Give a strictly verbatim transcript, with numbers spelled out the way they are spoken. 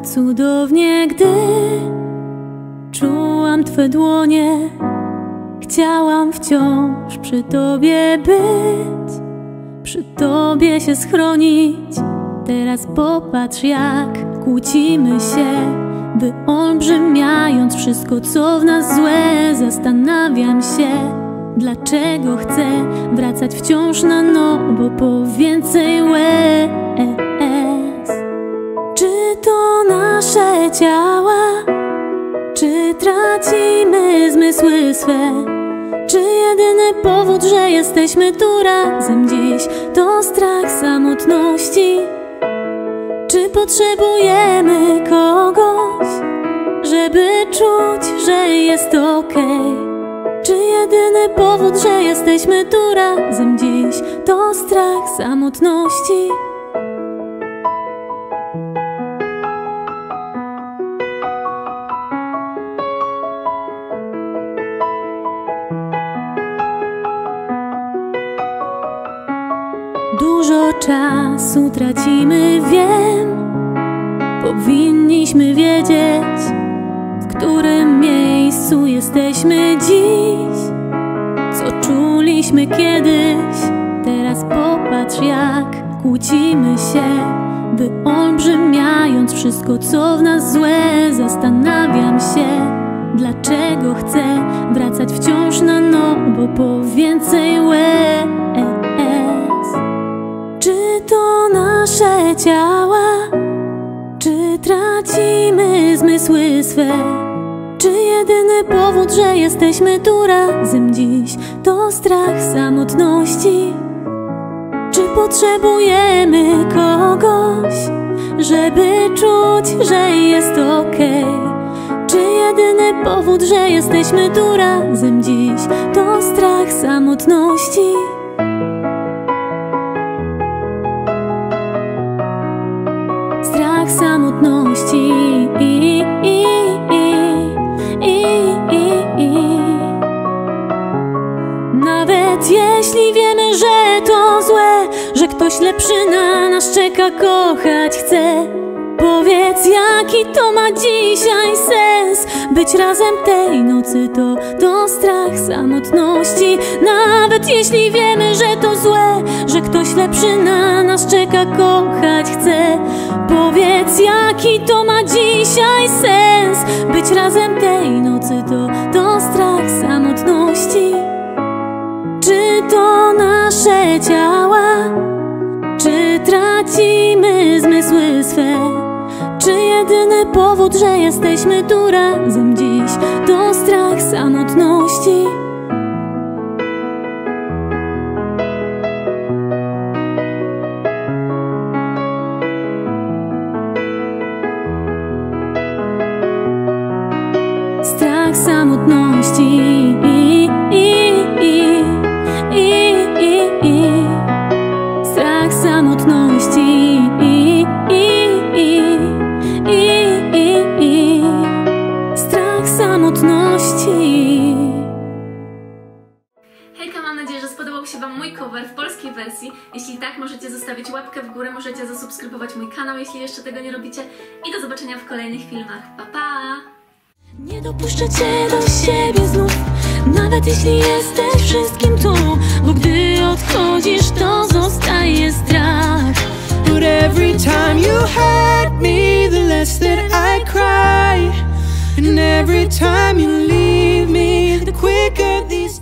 cudownie, gdy czułam Twe dłonie. Chciałam wciąż przy Tobie być, przy Tobie się schronić. Teraz popatrz, jak kłócimy się, wyolbrzymiając wszystko, co w nas złe. Zastanawiam się, dlaczego chcę wracać wciąż na nowo po więcej łez. Czy to nasze ciała? Czy tracimy zmysły swe? Czy jedyny powód, że jesteśmy tu razem dziś, to strach samotności? Czy potrzebujemy kogoś, żeby czuć, że jest okej? Czy jedyny powód, że jesteśmy tu razem dziś, to strach samotności? Dużo czasu tracimy, wiem. Powinniśmy wiedzieć, w którym miejscu jesteśmy dziś. Co czuliśmy kiedyś, teraz popatrz, jak kłócimy się, wyolbrzymiając wszystko, co w nas złe. Zastanawiam się, dlaczego chcę wracać wciąż na nowo po więcej łez. Czy to nasze ciała? Czy tracimy zmysły swe? Czy jedyny powód, że jesteśmy tu razem dziś, to strach samotności? Czy potrzebujemy kogoś, żeby czuć, że jest okej? Czy jedyny powód, że jesteśmy tu razem dziś, to strach samotności? Strach samotności. I, i, i, i, i, i. Nawet jeśli wiemy, że to złe, że ktoś lepszy na nas czeka, kochać chce, powiedz, jaki to ma dzisiaj sens? Być razem tej nocy to, to strach samotności. Nawet jeśli wiemy, że to złe, że ktoś lepszy na nas czeka, kochać chce, powiedz, jaki to ma dzisiaj sens? Być razem tej nocy to, to strach samotności. Czy to nasze ciała? Czy tracimy zmysły swe? Czy jedyny powód, że jesteśmy tu razem dziś, to strach samotności? Strach samotności. I, i, i, i, i, i. Strach samotności. I, i, i, i, i, i. Strach samotności. Hejka, mam nadzieję, że spodobał się Wam mój cover w polskiej wersji. Jeśli tak, możecie zostawić łapkę w górę, możecie zasubskrybować mój kanał, jeśli jeszcze tego nie robicie. I do zobaczenia w kolejnych filmach. Pa, pa! Nie dopuszczę Cię do siebie znów, nawet jeśli jesteś wszystkim tu, bo gdy odchodzisz, to zostaje strach. But every time you hurt me, the less that I cry. And every time you leave me, the quicker these